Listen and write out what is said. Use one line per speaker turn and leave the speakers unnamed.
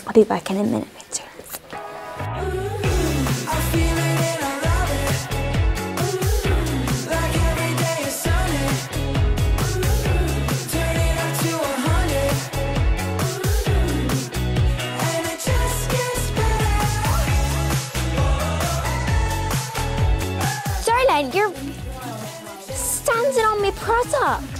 I'll be back in a minute, too. Darling, you're standing on my product.